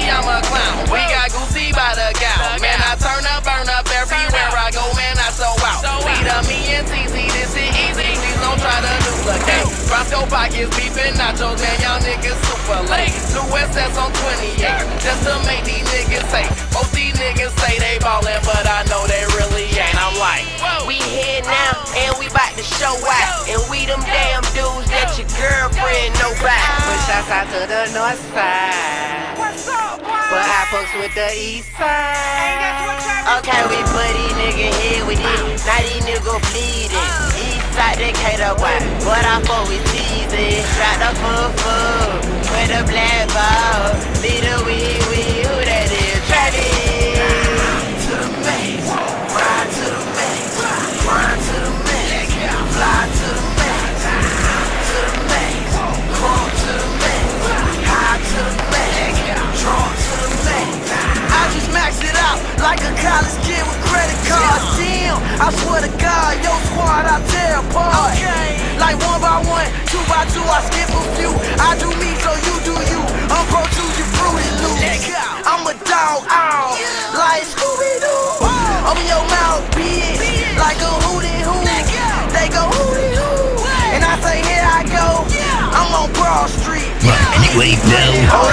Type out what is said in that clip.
I'm a clown. We got Goosey by the gal. Man, I turn up, burn up everywhere I go, man, I so out. Lead up me and TZ, this shit easy. Please don't try to duplicate. Roscoe pockets beefing nachos, man, y'all niggas super late. 2SS on 28, just to make these niggas say. Most these niggas say they ballin', but I know they really ain't. I'm like, we here now, and we bout to show out. And we them damn dudes that your girlfriend know about. But shouts out to the north side. But I fucks with the east side. Okay, we put these niggas here with it. Now these niggas bleeding. East side they cater white. But I fuck with season. Shot the full. With a black ball. Lead the wee. Who that is? Travis. To the maze. Ride to the maze. Grind to the maze. Fly to the maze. To the maze. Crawl to the maze. High to the maze. Draw to the maze. I just maxed it out like a college kid with credit cards. Damn, I swear to God, your squad I tear apart. Like 1 by 1, 2 by 2, I skip a few. I do me, so you do you. I'm pro choose you fruity loose. I'm a dog, like Scooby-Doo. Open your mouth, bitch, like a hootie hoo. They go hootie hoo, and I say here I go. I'm on Broad Street. You ain't no